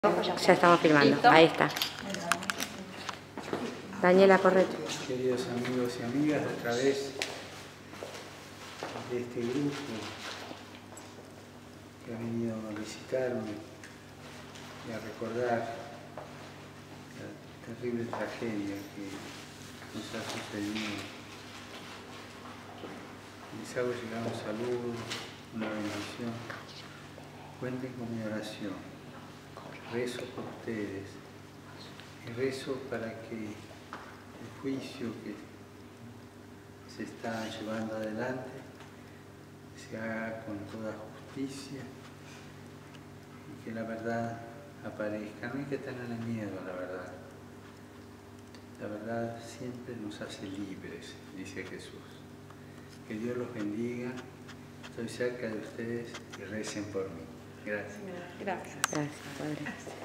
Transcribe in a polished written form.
Ya estamos filmando. ¿Listo? Ahí está. Daniela, correcto. Queridos amigos y amigas, a través de este grupo que ha venido a visitarme y a recordar la terrible tragedia que nos ha sucedido, les hago llegar un saludo, una bendición. Cuenten con mi oración. Rezo por ustedes y rezo para que el juicio que se está llevando adelante se haga con toda justicia y que la verdad aparezca. No hay que tenerle miedo a la verdad. La verdad siempre nos hace libres, dice Jesús. Que Dios los bendiga. Estoy cerca de ustedes y recen por mí. Gracias. Gracias, Padre.